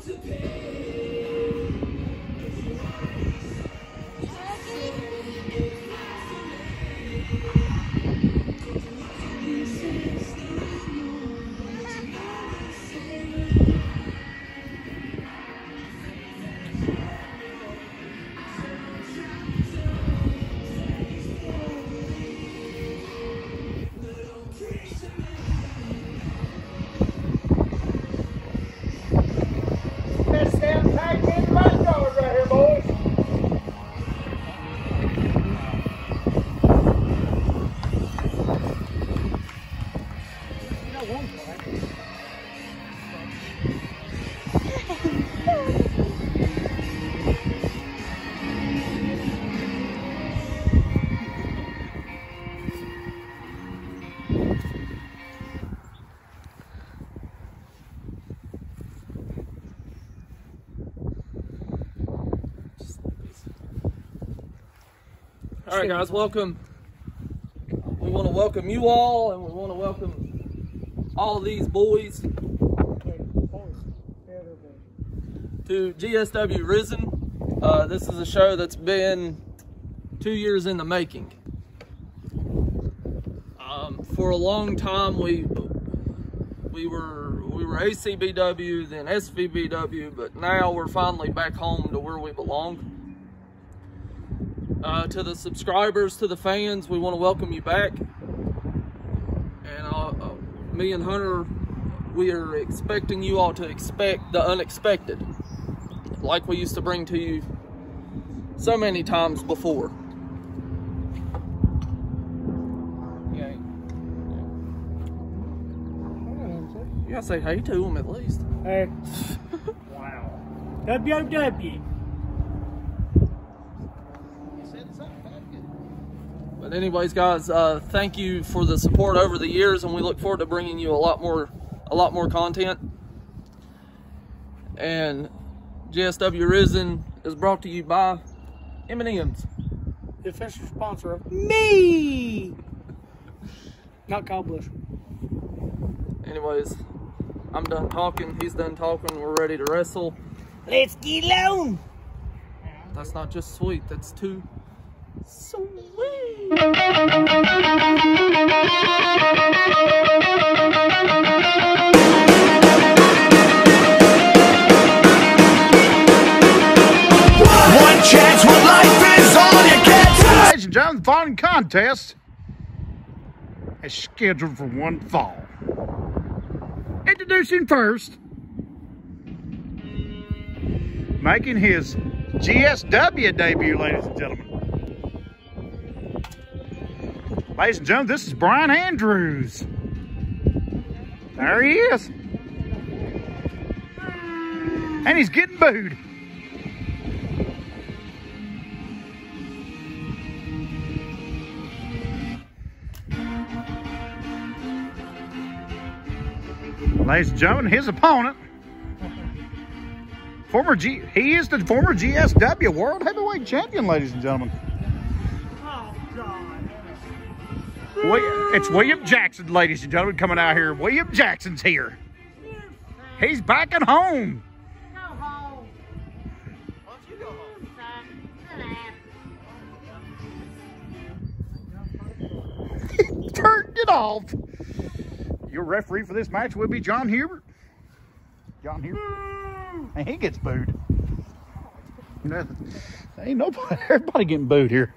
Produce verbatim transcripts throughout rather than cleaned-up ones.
All right, guys, welcome. We want to welcome you all, and we want to welcome all of these boys to G S W Risen. Uh, this is a show that's been two years in the making. Um, for a long time, we we were we were A C B W, then S V B W, but now we're finally back home to where we belong. Uh, to the subscribers, to the fans, we want to welcome you back. And uh, uh, me and Hunter, we are expecting you all to expect the unexpected, like we used to bring to you so many times before. Yeah. You gotta say hey to them at least. Hey. Wow. W O W. But anyways, guys, uh, thank you for the support over the years, and we look forward to bringing you a lot more, a lot more content. And G S W Risen is brought to you by M and M's, The official sponsor of me, not Kyle Busch. Anyways, I'm done talking. He's done talking. We're ready to wrestle. Let's get alone. That's not just sweet. That's too sweet. One chance when life is all you get. Ladies and gentlemen, the following contest is scheduled for one fall. Introducing first, making his G S W debut, ladies and gentlemen. Ladies and gentlemen, this is Brian Andrews. There he is. And he's getting booed. Ladies and gentlemen, his opponent, former G, he is the former G S W World Heavyweight Champion, ladies and gentlemen. Oh, God. It's William Jackson, ladies and gentlemen, coming out here. William Jackson's here. He's back at home. Go home. Why don't you go home? Turned it off. Your referee for this match will be John Hubert. John Hubert. And he gets booed. You know, ain't nobody, everybody getting booed here.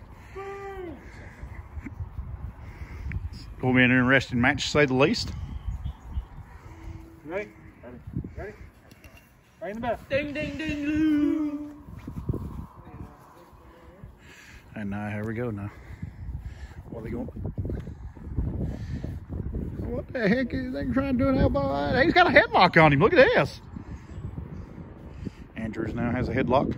It's going to be an interesting match, to say the least. Ready? Ready? Ready? Right in the back. Ding, ding, ding, doo. And now, here we go now. What are they going? What the heck is they trying to do an elbow? He's got a headlock on him. Look at this. Andrews now has a headlock.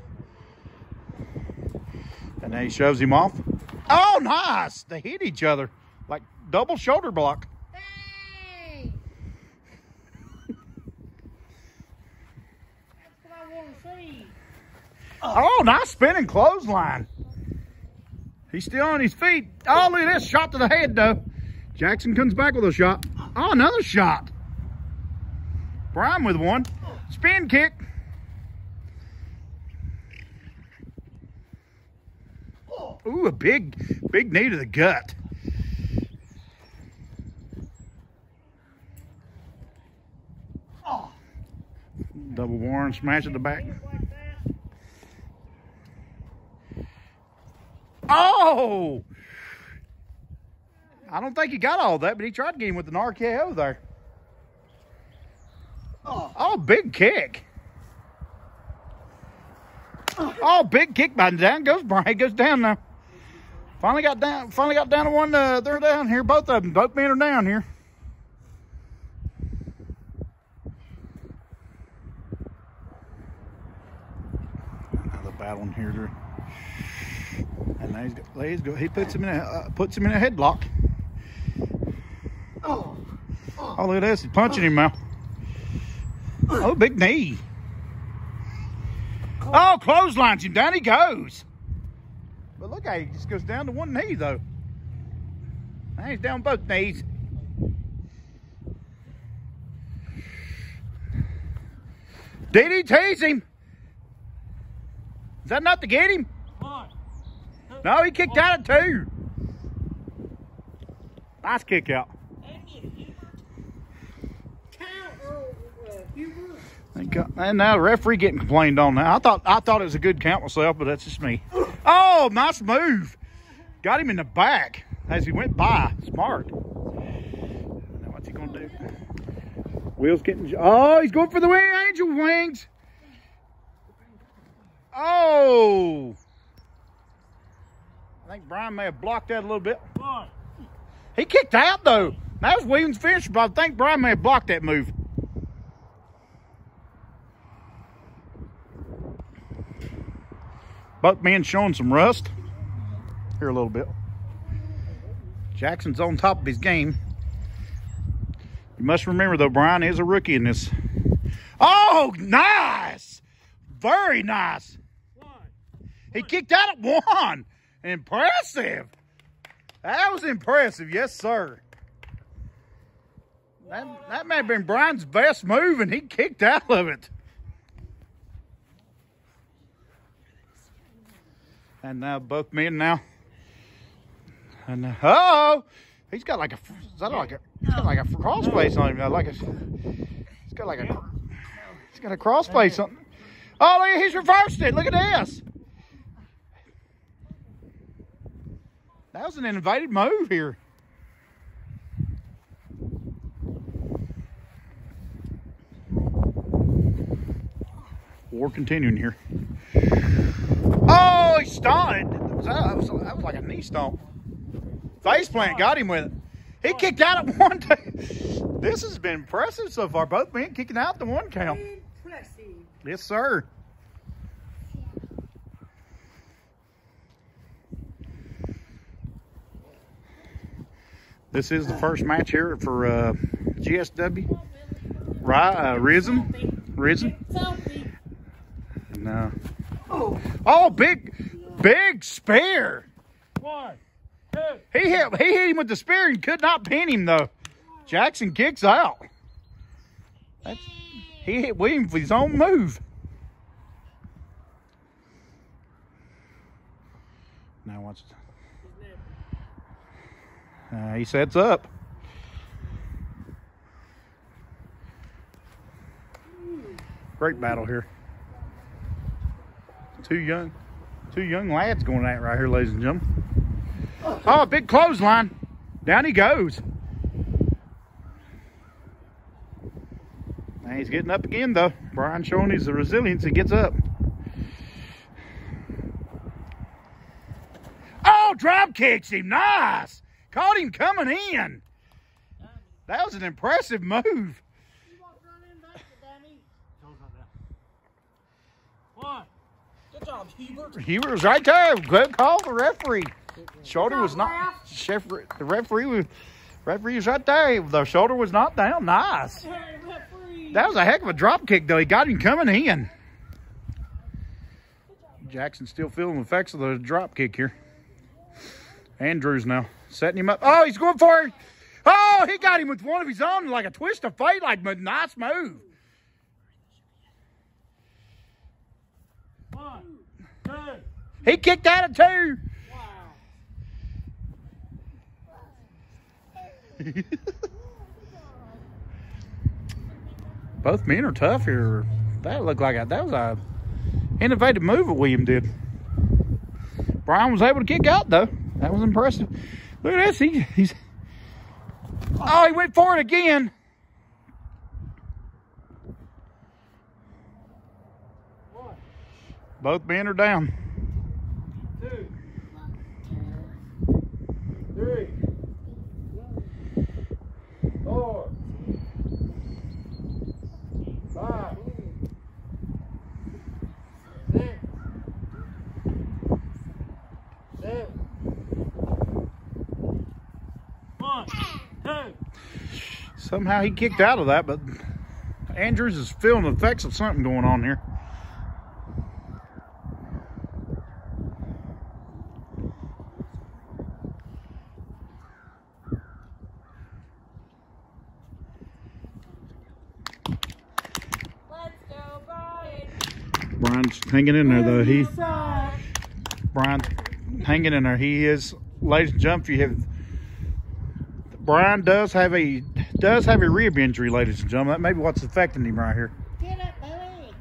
And now he shoves him off. Oh, nice. They hit each other like double shoulder block. Hey! That's what I want to see. Oh, nice spinning clothesline. He's still on his feet. Oh, look at this. Shot to the head, though. Jackson comes back with a shot. Oh, another shot. Brian with one. Spin kick. Ooh, a big, big knee to the gut. Double Warren smash at the back. Oh! I don't think he got all that, but he tried to get him with an R K O there. Oh, oh big kick. Oh, big kick by down goes Brian. He goes down now. Finally got down. Finally got down to one. Uh, they're down here. Both of them. Both men are down here. Another battling here. And now he's got, he's got, he puts him in a uh, puts him in a headlock. Oh, oh, look at this! He's punching him now. Oh, big knee. Oh, clotheslines him. Down he goes. But look at, he just goes down to one knee though. Now he's down both knees. D D T's him. Is that not to get him? No, he kicked out at two. Nice kick out. And now the referee getting complained on now. I thought I thought it was a good count myself, but that's just me. Oh, nice move. Got him in the back as he went by. Smart. Now what's he gonna do? Will's getting. Oh, he's going for the wing, angel wings. Oh. I think Brian may have blocked that a little bit. He kicked out though. That was Williams' finish, but I think Brian may have blocked that move. Both men showing some rust here a little bit. Jackson's on top of his game. You must remember though, Brian is a rookie in this. Oh, nice! Very nice. He kicked out at one. Impressive. That was impressive, yes, sir. That, that may have been Brian's best move, and he kicked out of it. And now both men now. And uh, oh, he's got like a. Is that like a? He's got like a crossface on him now. Like a. He's got like a. He's got a crossface on. Oh, look, he's reversed it. Look at this. That was an innovative move here. War continuing here. Oh, he stomped. That was, that was like a knee stomp. Face plant got him with it. He kicked out at one. This has been impressive so far. Both men kicking out the one count. Impressive. Yes, sir. This is the first match here for uh, G S W. Right, uh, Risen. Risen. And, uh, oh, big, big spear. One, two. He hit, he hit him with the spear and could not pin him, though. Jackson kicks out. That's, he hit William with his own move. Now watch. Uh, he sets up. Great battle here. Two young, two young lads going at it right here, ladies and gentlemen. Oh, big clothesline. Down he goes. Now he's getting up again, though. Brian showing his resilience. He gets up. Oh, drop kicks him. Nice. Caught him coming in. That was an impressive move. One. Good job, Hubert. He was right there. Good call, the referee. Shoulder was not. Chef, the referee was. Referee was right there. The shoulder was not down. Nice. That was a heck of a drop kick, though. He got him coming in. Jackson's still feeling the effects of the drop kick here. Andrews now setting him up. Oh, he's going for it. Oh, he got him with one of his own, like a twist of fate, like a nice move. One, two. He kicked out at two. Both men are tough here. That looked like a, that was a innovative move that William did. Brian was able to kick out though. That was impressive. Look at this. He, he's oh, he went for it again. Both men are down. Two. Three. Four. Five. Six. Seven. One. Two. Somehow he kicked out of that, but Andrews is feeling the effects of something going on here. Brian's hanging in there though. He, Brian's hanging in there. He is, ladies and gentlemen. You have, Brian does have a does have a rib injury, ladies and gentlemen. That may be what's affecting him right here. Get up, Billy.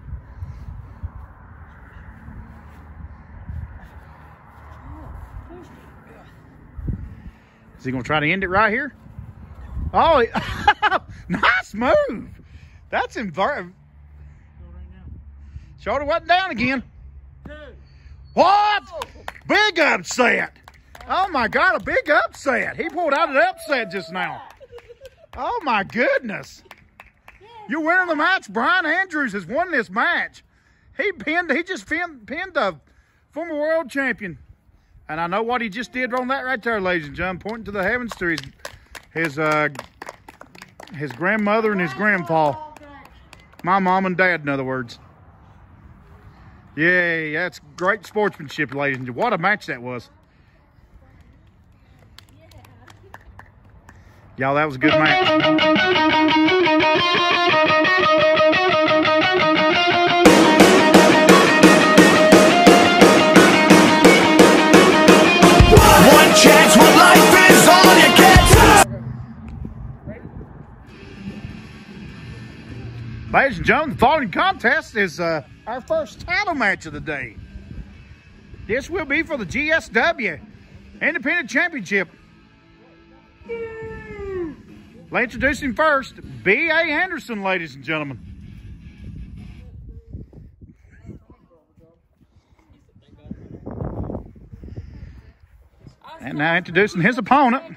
Is he gonna try to end it right here? Oh, he, nice move. That's inver. Shoulder wasn't down again. What? Big upset. Oh my God, a big upset. He pulled out an upset just now. Oh my goodness. You're winning the match. Brian Andrews has won this match. He pinned, he just pinned, pinned the former world champion. And I know what he just did on that right there, ladies and gentlemen, pointing to the heavens to his, his, uh, his grandmother and his grandpa. My mom and dad, in other words. Yay, that's great sportsmanship, ladies and gentlemen. What a match that was. Y'all, that was a good match. One chance when life is all you get. Ladies and gentlemen, the following contest is uh, our first title match of the day. This will be for the G S W Independent Championship. Let's introduce him first, B A Anderson, ladies and gentlemen. And now introducing his opponent.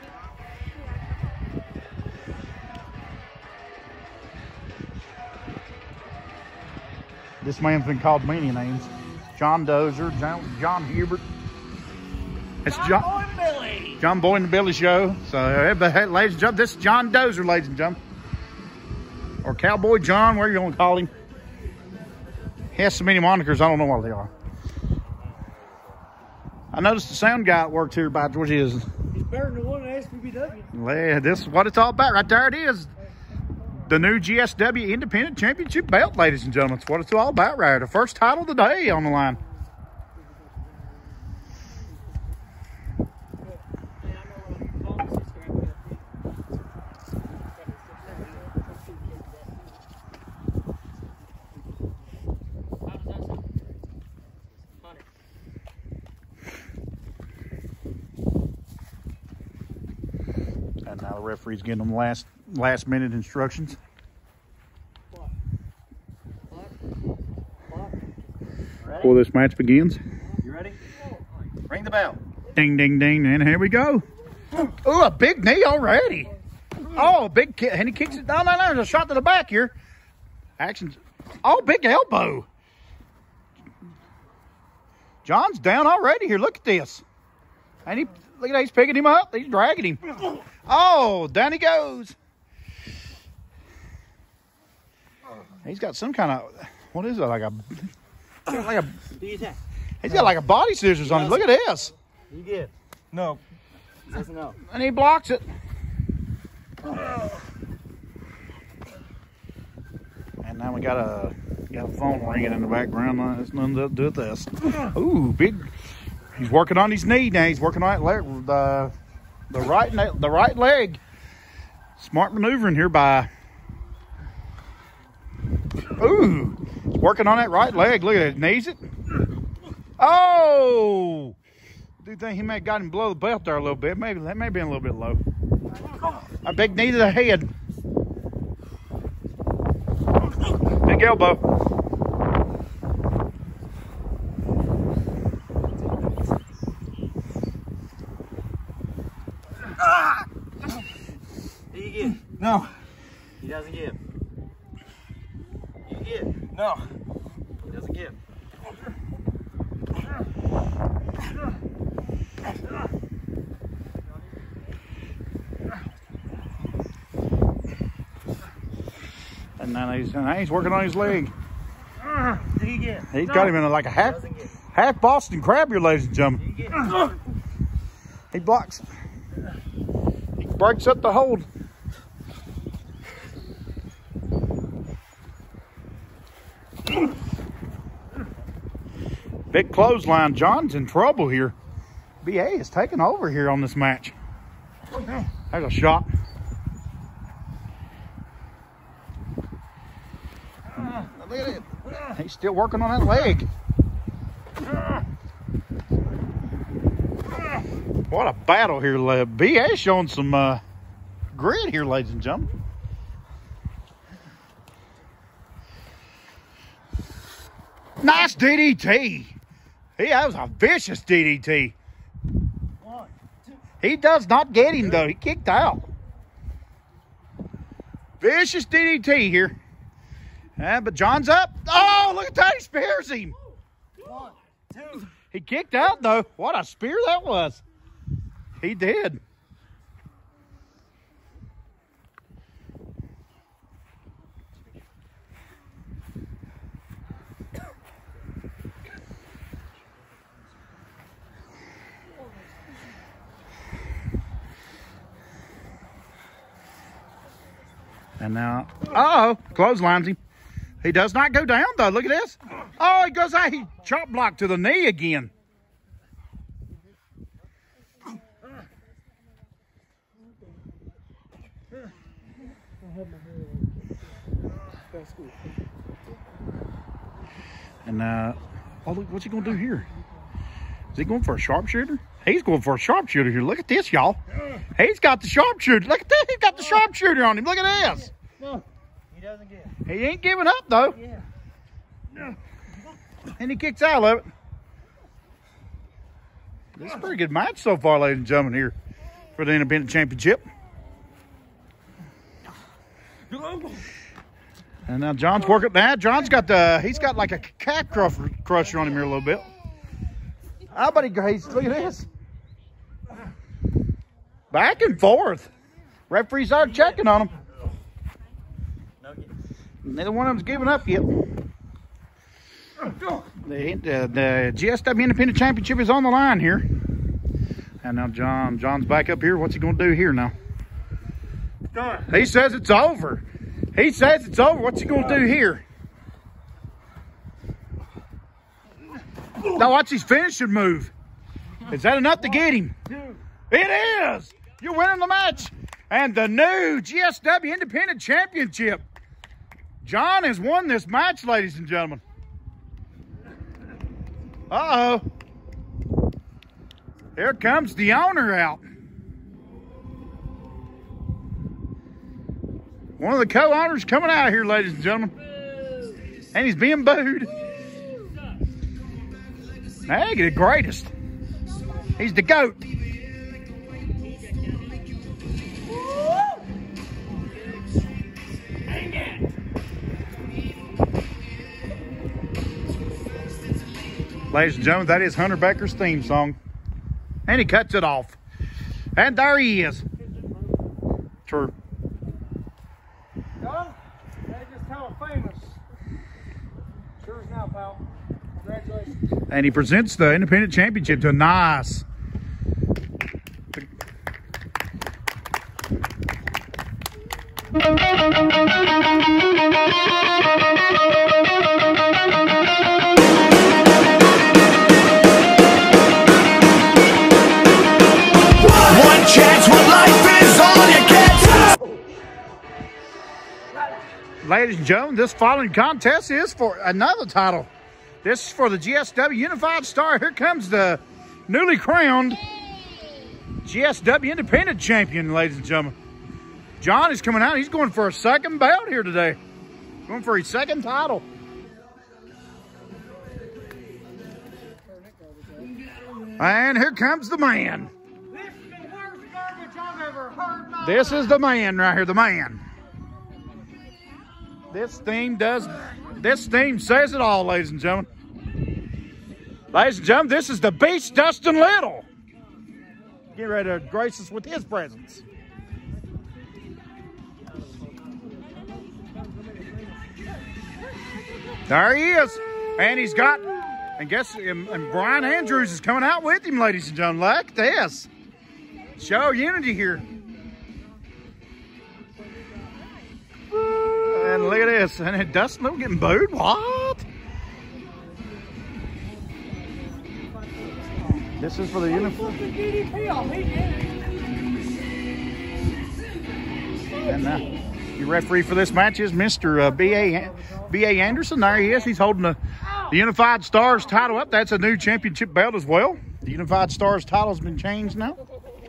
This man's been called many names. John Dozier, John, John Hubert. It's John, John Boy and Billy. John Boy and the Billy Show. So, hey, ladies and gentlemen, this is John Dozier, ladies and gentlemen. Or Cowboy John, whatever you want to call him. He has so many monikers, I don't know what they are. I noticed the sound guy that worked here by George is. He's better than the one at S P B W. Yeah, this is what it's all about. Right there it is. The new G S W Independent Championship belt, ladies and gentlemen. It's what it's all about right here. The first title of the day on the line. And now the referee's getting them last last minute instructions. Before this match begins. You ready? Ring the bell. Ding, ding, ding, and here we go. Oh, a big knee already. Oh, a big kick, and he kicks it. No, no, no, there's a shot to the back here. Actions. Oh, big elbow. John's down already here. Look at this. And he, look at that, he's picking him up. He's dragging him. Oh, down he goes. He's got some kind of, what is it, like a, like a, he's got like a body scissors on him. Look at this. You get. No. Doesn't know. And he blocks it. And now we got a, got a phone ringing in the background. It's nothing to do with this. Ooh, big. He's working on his knee now. He's working on it, the the right the right leg. Smart maneuvering here by... Ooh, working on that right leg. Look at it, knees it. Oh! I do think he may have got him below the belt there a little bit. Maybe that may have been a little bit low. A big knee to the head. Big elbow. Ah! Did you get? No. He doesn't give. You get? No. He doesn't give. And now he's, now he's working on his leg. Did he get? He's No. got him in like a half, half Boston crab here, ladies and gentlemen. Did he get? He blocks. He breaks up the hold. Big clothesline. John's in trouble here. B A is taking over here on this match. There's a shot. Look at it. He's still working on that leg. What a battle here. B A showing some uh, grit here, ladies and gentlemen. Nice D D T. He that was a vicious D D T. He does not get him though. He kicked out. Vicious D D T here. Yeah, but John's up. Oh, look at that. He spears him. One, two. He kicked out though. What a spear that was. He did. And now, uh-oh, clotheslines him. He does not go down, though. Look at this. Oh, he goes out. He chop block to the knee again. And, uh, oh, look, what's he going to do here? Is he going for a sharpshooter? He's going for a sharpshooter here. Look at this, y'all. He's got the sharpshooter. Look at that. He's got the sharpshooter on him. Look at this. No. He doesn't give. He ain't giving up, though. Yeah. No. And he kicks out of it. This is a pretty good match so far, ladies and gentlemen, here for the Independent Championship. And now John's working. Now John's got the, he's got like a calf crusher on him here a little bit. How about he goes? Look at this. Back and forth. Referees are checking on him. Neither one of them's giving up yet. The, the, the G S W Independent Championship is on the line here. And now John, John's back up here. What's he going to do here now? He says it's over. He says it's over. What's he going to do here? Now watch his finishing move. Is that enough to get him? It is. You're winning the match. And the new G S W Independent Championship. John has won this match, ladies and gentlemen. Uh-oh. Here comes the owner out. One of the co-owners coming out here, ladies and gentlemen. And he's being booed. Now, he's the greatest. He's the GOAT. Ladies and gentlemen, that is Hunter Baker's theme song. And he cuts it off. And there he is. True. John, they just kind of famous. Sure is now, pal. Congratulations. And he presents the Independent Championship to Nice. One chance when life is all you get. Ladies and gentlemen, this following contest is for another title. This is for the G S W Unified Star. Here comes the newly crowned G S W Independent Champion, ladies and gentlemen. John is coming out. He's going for a second belt here today. Going for his second title. And here comes the man. This is the worst garbage I've ever heard. My This is the man right here, the man. This theme does, this theme says it all, ladies and gentlemen. Ladies and gentlemen, this is the Beast, Dustin Little. Get ready to grace us with his presence. There he is. And he's got, and guess, and, and Brian Andrews is coming out with him, ladies and gentlemen. Look at this. Show unity here. And look at this. And then Dustin Little getting booed. What? This is for the uniform. And uh, your referee for this match is Mister Uh, B A B A Anderson. There he is. He's holding the, the Unified Stars title up. That's a new championship belt as well. The Unified Stars title has been changed now.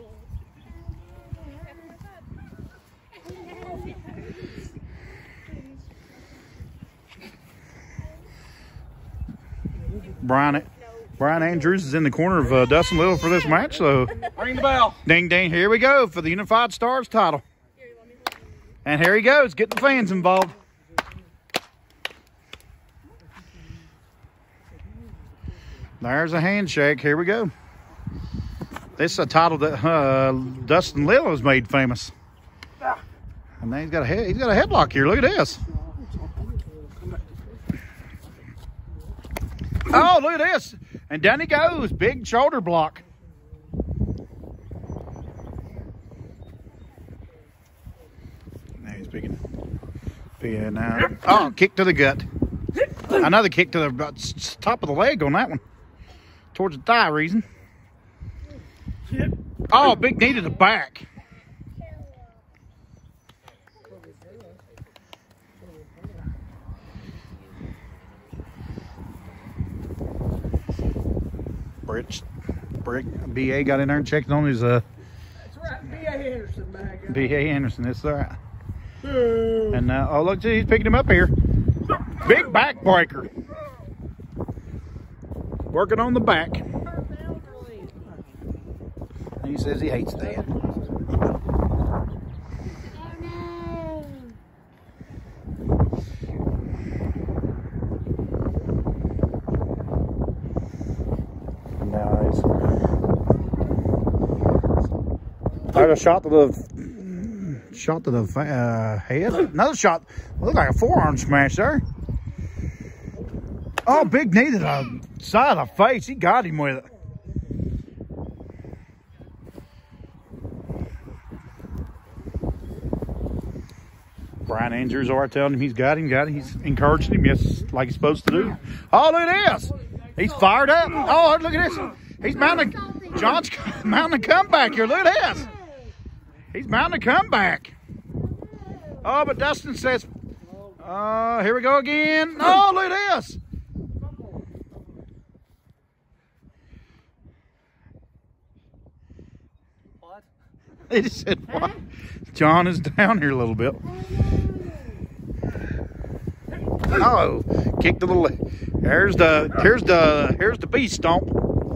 Brian, Brian Andrews is in the corner of uh, Dustin Little for this match. So, Ring the bell. ding, ding, here we go for the Unified Stars title. And here he goes, getting the fans involved. There's a handshake. Here we go. This is a title that uh, Dustin Little has made famous. And now he's got a head, he's got a headlock here. Look at this. Oh, look at this. And down he goes. Big shoulder block. Now he's picking. Picking now. Oh, kick to the gut. Another kick to the top of the leg on that one. Towards the thigh reason. Oh, big knee to the back. Brick, Brick, B A got in there and checked on his, uh... That's right, B A Anderson back. B A Anderson, that's right. And, uh, oh, look, he's picking him up here. Big backbreaker. Working on the back. And he says he hates that. There's a shot to the shot to the uh, head. Another shot. Looked like a forearm smash there. Oh, big knee to the side of the face. He got him with it. Brian Andrews are telling him he's got him, got him. He's encouraging him, yes, like he's supposed to do. Oh, look at this. He's fired up. Oh, look at this. He's mounting. John's mounting a comeback here. Look at this. He's mounting a comeback. Oh, but Dustin says, uh, here we go again. Oh, look at this. What? He just said, what? John is down here a little bit. Oh, kick to the leg. Here's the, here's the, here's the beast stomp.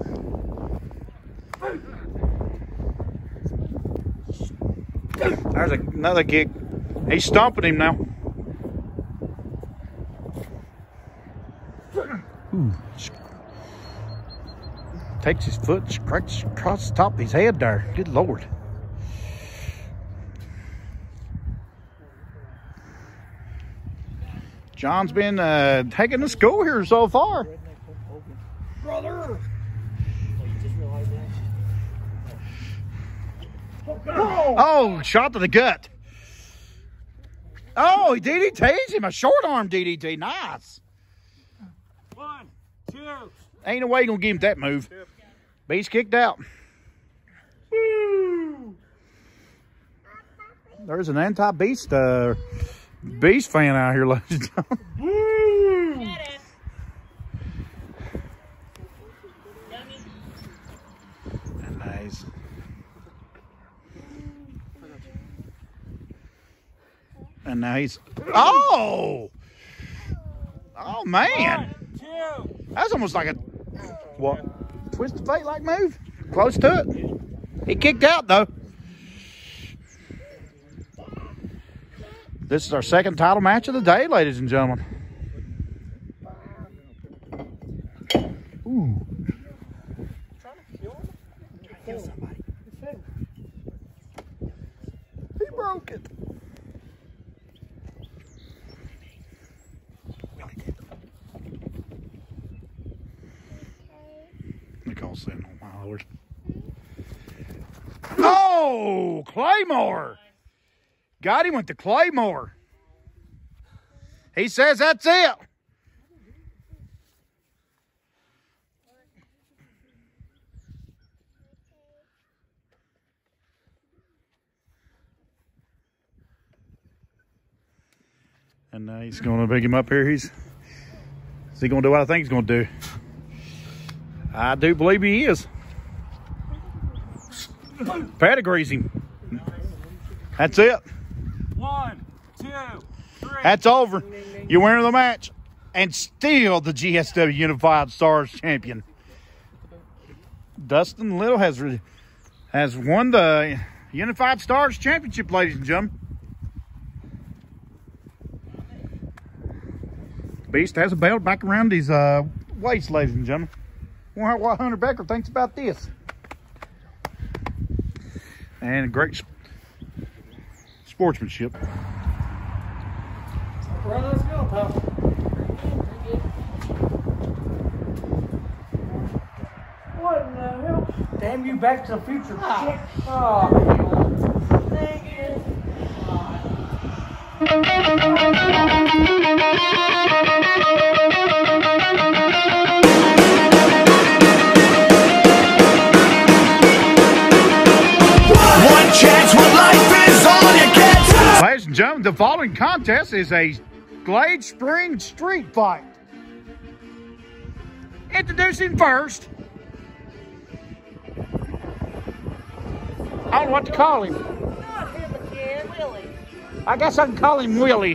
There's another kick. He's stomping him now. Ooh. Takes his foot strikes across the top of his head there. Good Lord. John's been uh, taking the school here so far. Brother. Oh, shot to the gut. Oh, he D D T'd him. A short arm D D T. Nice. One, two. Ain't no way you gonna give him that move. Beast kicked out. Woo. There's an anti-beast uh, Beast fan out here, ladies and gentlemen. And nice. And now he's, oh, oh man, that's almost like a, what, twist of fate like move, close to it. He kicked out though. This is our second title match of the day, ladies and gentlemen. Ooh. He broke it. Nicole saying, oh my lord. Oh, Claymore. Got him with the Claymore. He says that's it. And uh, he's going to pick him up here. He's, is he going to do what I think he's going to do? I do believe he is. Pedigrees him. That's it. One, two, three. That's over. You're winning the match. And still the G S W Unified Stars champion. Dustin Little has, has won the Unified Stars Championship, ladies and gentlemen. Beast has a belt back around his uh, waist, ladies and gentlemen. Wonder what Hunter Becker thinks about this. And great sportsmanship. Well, let's go, pal. What in the hell? Damn you, Back to the Future. Ah. Oh, dang it. One chance when life is all you get. Ladies and gentlemen, the following contest is a Glade Spring Street Fight. Introducing first. I don't know what to call him. Not him again, Willie. I guess I can call him Willie.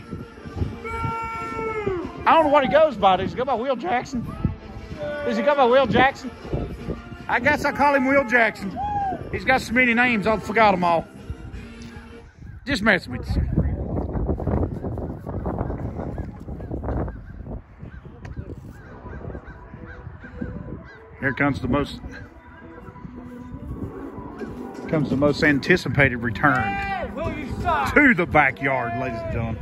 I don't know what he goes by. Does he go by Will Jackson? Does he go by Will Jackson? I guess I call him Will Jackson. He's got so many names, I forgot them all. Just messing with you. Here comes the most comes the most anticipated return to the backyard, ladies and gentlemen.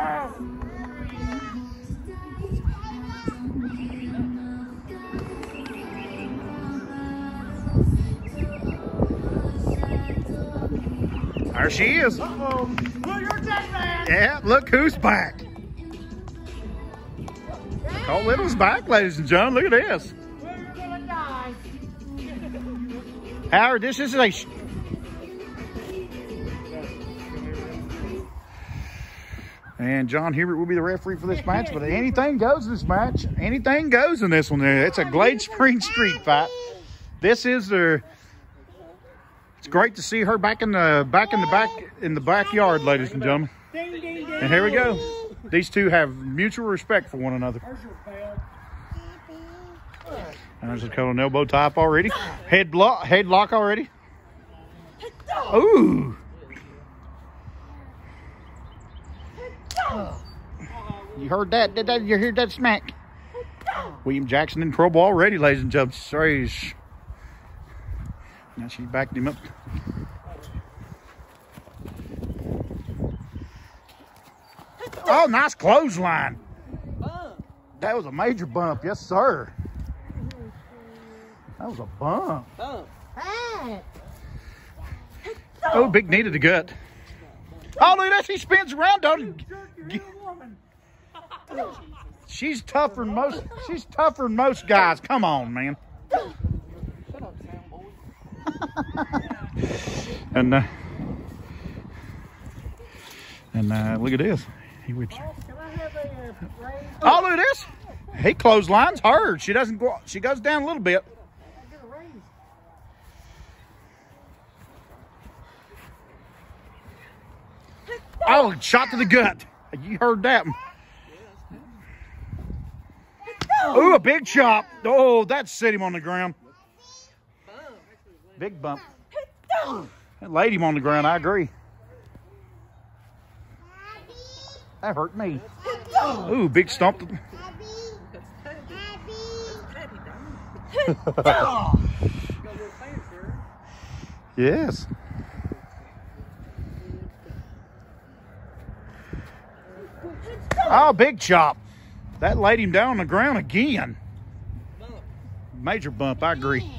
There she is. Uh-oh. Well, you're dead, man. Yeah, look who's back. Cole Little's back, ladies and gentlemen. Look at this. Well, you're gonna die. Howard, this is a... And John Hubert will be the referee for this match, but anything goes in this match. Anything goes in this one. It's a Glade Spring Street Fight. This is their... It's great to see her back in the back in the back in the backyard, ladies and gentlemen. Ding, ding, ding. And here we go. These two have mutual respect for one another. There's your pal. And there's a couple of elbow type already. Head block, headlock already. Ooh. You heard that? Did that? You heard that smack? William Jackson in trouble already, ladies and gentlemen. Sorry. Now she's backed him up. Oh, nice clothesline. That was a major bump. Yes, sir. That was a bump. Oh, big knee to the gut. Oh, look at that. She spins around, don't he? She's tougher than most. She's tougher than most guys. Come on, man. and uh, and uh, look at this. He whips her. Can I have a uh, raise? Oh, look at this. He clotheslines her. She doesn't go. She goes down a little bit. I get a raise. Oh, shot to the gut. You heard that one. Ooh, a big chop. Oh, that set him on the ground. Big bump. That laid him on the ground, I agree. That hurt me. Ooh, big stomp. Yes. Oh, big chop. That laid him down on the ground again. Major bump, I agree.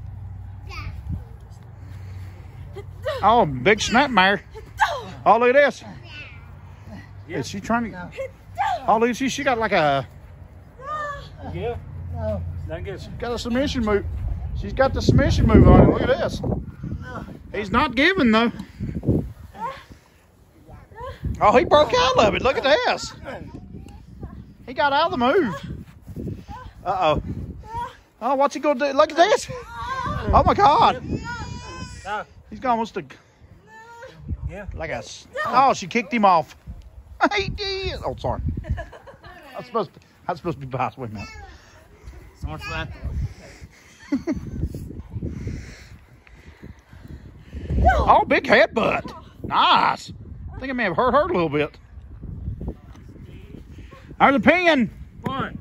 Oh, big snapmare. Oh, look at this. Is she trying to... Oh, look, she, she got like a... Yeah. No. That gets Got a submission move. She's got the submission move on it. Look at this. He's not giving, though. Oh, he broke out of it. Look at this. He got out of the move. Uh-oh. Oh, what's he going to do? Look at this. Oh, my God. He's got almost a... Yeah. Like a... Oh, she kicked him off. He did. Oh, sorry. I'm supposed to, I'm supposed to be boss. Wait a minute. So much for that. Oh, big headbutt. Nice. I think I may have hurt her a little bit. There's a pin. One.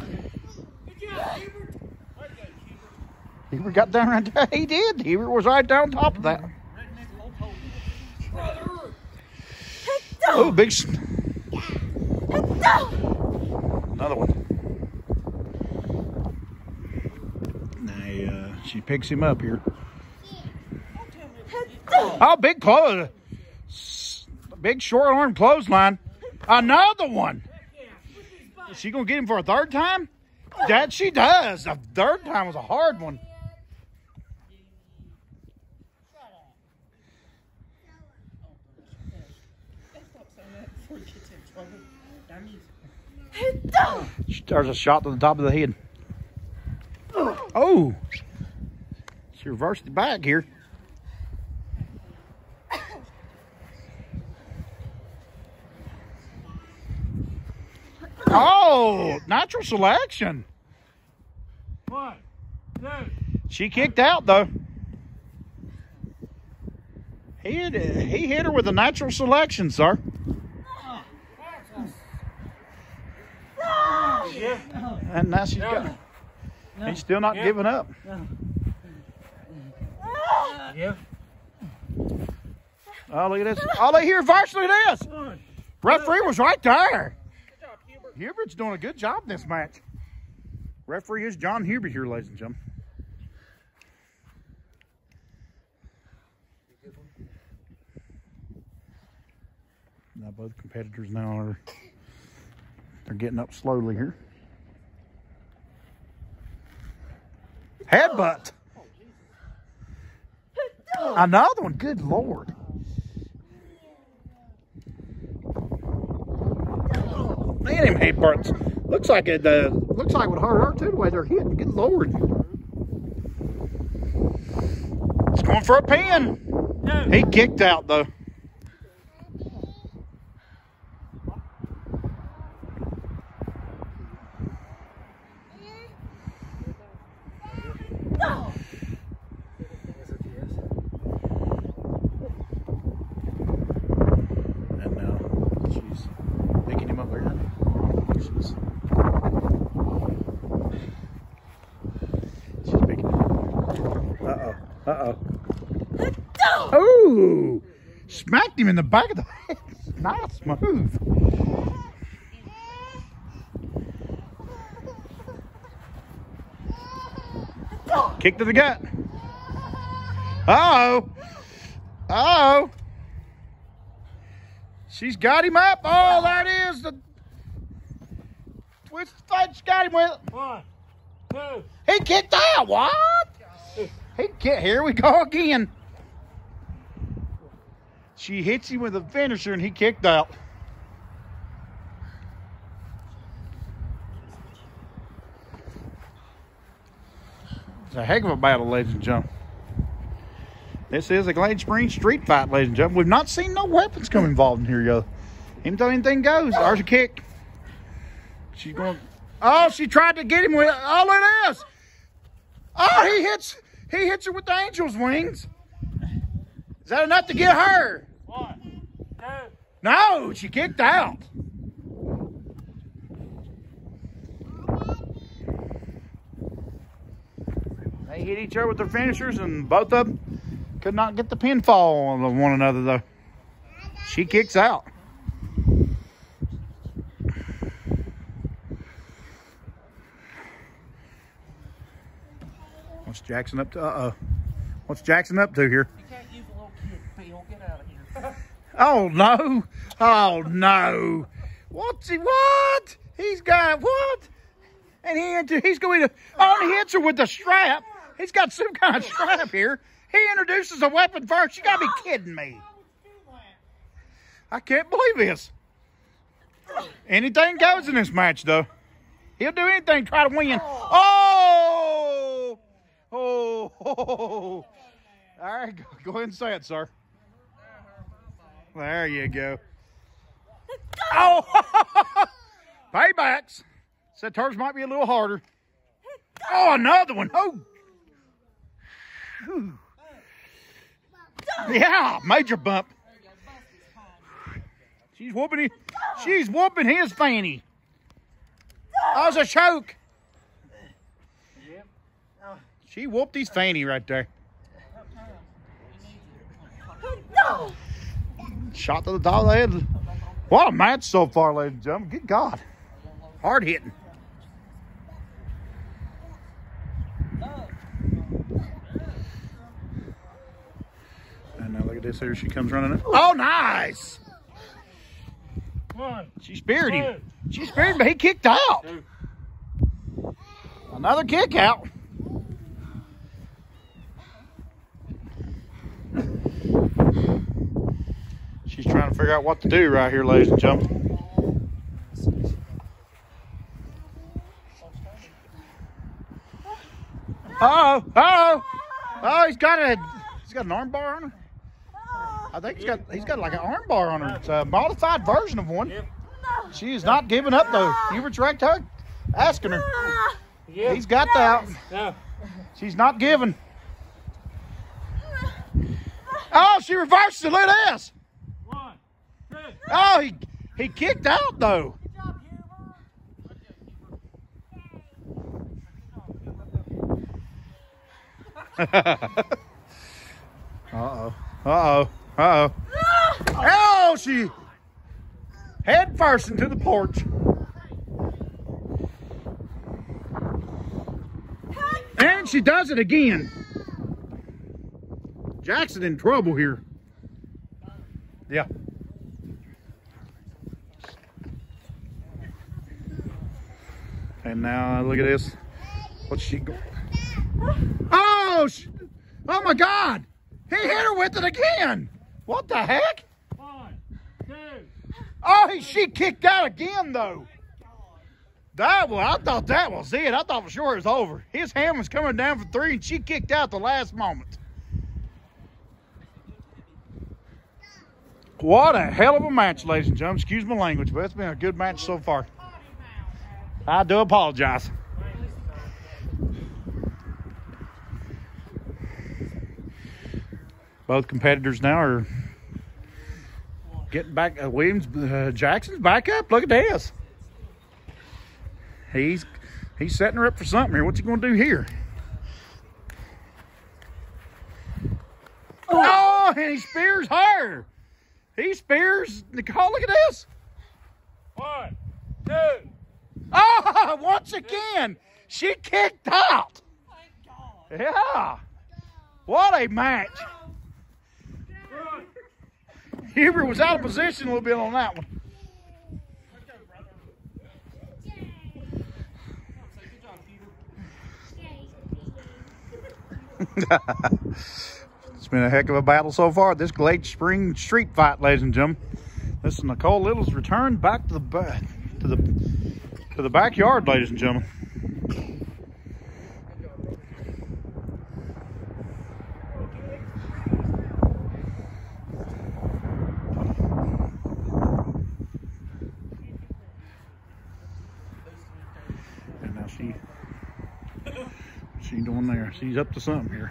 Hebert got down right there. He did. Hebert was right down top of that. Oh, big. Another one. Now, uh, she picks him up here. Oh, big close. Big short arm clothesline. Another one. Is she going to get him for a third time? That she does. The third time was a hard one. There's a shot to the top of the head. Oh. She reversed it back here. Oh, natural selection. One. Two. She kicked out, though. He hit, he hit her with a natural selection, sir. Yeah. And now she's got... He's still not Yeah. giving up. Yeah. Oh, look at this. Oh, look here, Varsh, look at this. Referee was right there. Hubert's doing a good job in this match. Referee is John Hubert here, ladies and gentlemen. Now both competitors now are they're getting up slowly here. Headbutt. Another one. Good Lord. Man, them headbutts. Looks like it. Uh, looks like it would hurt her too. The way they're hitting. Good Lord. It's going for a pin. He kicked out though. And now she's picking him up there. She's, she's picking him up. Uh-oh. Uh-oh. Oh! Smacked him in the back of the head. Nice move. Kick to the gut. Uh-oh. Uh-oh. She's got him up. Oh, there it is. The twist fight. She got him with it. One. Two. He kicked out. What? He kicked. Here we go again. She hits him with a finisher and he kicked out. It's a heck of a battle, ladies and gentlemen. This is a Glade Springs street fight, ladies and gentlemen. We've not seen no weapons come involved in here, yo. Anytime anything goes, there's a kick. She's going. Oh, she tried to get him with. Oh, look at this. Oh, he hits. He hits her with the angel's wings. Is that enough to get her? One, two. No, she kicked out. They hit each other with their finishers, and both of them could not get the pinfall on one another, though. She kicks out. What's Jackson up to? Uh-oh. What's Jackson up to here? You can't use a little kid, Phil. Get out of here. Oh, no. Oh, no. What's he? What? He's got what? And he into, he's going to, oh, he hits her with the strap. He's got some kind of strap here. He introduces a weapon first. You got to be kidding me. I can't believe this. Anything goes in this match, though. He'll do anything to try to win. Oh! Oh! Oh! All right, go, go ahead and say it, sir. There you go. Oh! Paybacks. Said hers might be a little harder. Oh, another one. Oh! Whew. Yeah, major bump. She's whooping his, she's whooping his fanny. Oh, it's a choke. She whooped his fanny right there. Shot to the top of the head. What a match so far, ladies and gentlemen. Good God. Hard hitting. And now look at this here. She comes running in. Oh, nice. One. She speared him. She speared him, but he kicked out. Another kick out. She's trying to figure out what to do right here, ladies and gentlemen. Uh-oh. Uh-oh. Oh, he's got a he's got an arm bar on her. I think he's got he's got like an arm bar on her. It's a modified version of one. She is not giving up though. Hubert's right to her, asking her. He's got that. No. She's not giving. Oh, she reversed it. Look at this. One, two. Oh, he he kicked out though. Uh-oh. Uh-oh. Uh-oh. Oh, she head first into the porch. And she does it again. Jackson in trouble here. Yeah. And now look at this. What's she going? Oh, she, oh my God! He hit her with it again. What the heck? One, two. Oh, he, she kicked out again though. That well, I thought that was it. I thought for sure it was over. His hand was coming down for three, and she kicked out the last moment. What a hell of a match, ladies and gentlemen. Excuse my language, but it's been a good match so far. I do apologize. Both competitors now are getting back. Uh, Williams, uh, Jackson's back up. Look at this. He's he's setting her up for something here. What's he going to do here? Oh, and he spears her. He spears Nicole. Look at this. One, two. Oh, once again, she kicked out. Yeah. What a match. Hubert was out of position a little bit on that one. It's been a heck of a battle so far. This Glade Springs street fight, ladies and gentlemen. This is Nicole Little's return back to the back to the to the backyard, ladies and gentlemen. What's she doing there? She's up to something here.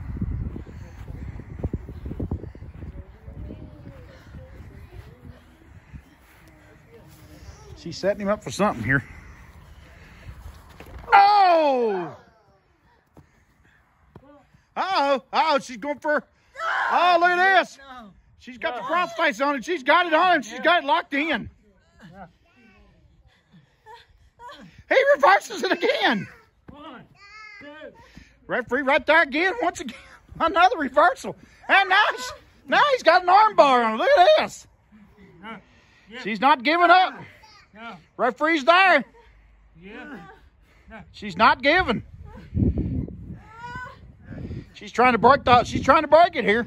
She's setting him up for something here. Oh! Uh-oh. Uh-oh, she's going for... Oh, look at this. She's got the crossface on it. She's got it on. She's got it locked in. He reverses it again. Referee right there again. Once again, another reversal. And now he's, now he's got an arm bar on it. Look at this. She's not giving up. Referee's there. She's not giving. She's trying to break the. She's trying to break it here.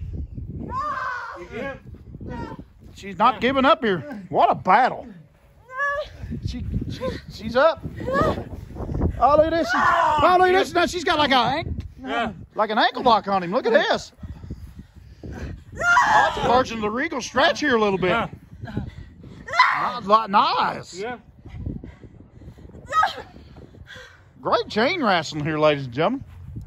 She's not giving up here. What a battle. She, she she's up. Oh, look at this. She, oh, look at this. Now she's got like a yeah. like an ankle lock on him. Look at this. Oh, that's a version of the Regal stretch here a little bit. Yeah. Nice. Yeah. Great chain wrestling here, ladies and gentlemen.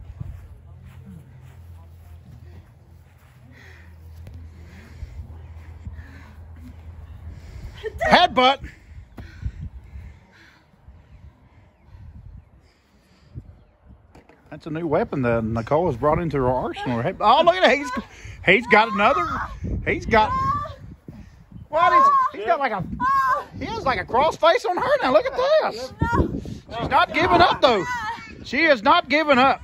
Headbutt. That's a new weapon that Nicole has brought into her arsenal. Oh, look at that. He's, he's got another. He's got. What is? He's got like a. He has like a cross face on her now. Look at this. She's not giving up though. She is not giving up.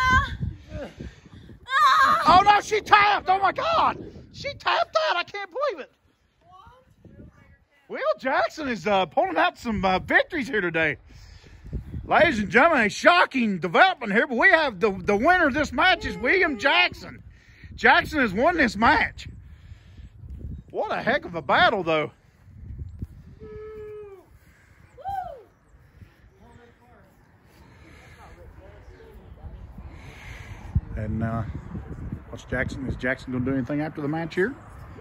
Oh no, she tapped. Oh my God. She tapped that. I can't believe it. Will Jackson is uh, pulling out some uh, victories here today. Ladies and gentlemen, a shocking development here, but we have the, the winner of this match is William Jackson. Jackson has won this match. What a heck of a battle, though. And uh, what's Jackson? Is Jackson going to do anything after the match here?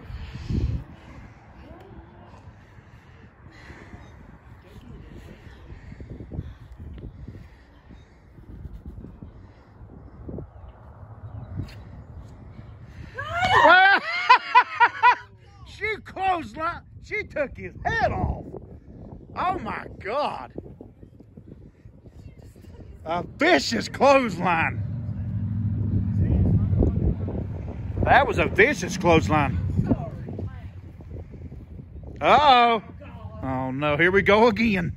She clothesline. She took his head off. Oh my God. A vicious clothesline. That was a vicious clothesline. Uh-oh. Oh no, here we go again.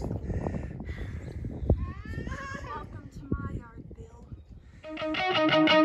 Welcome to my yard, Bill.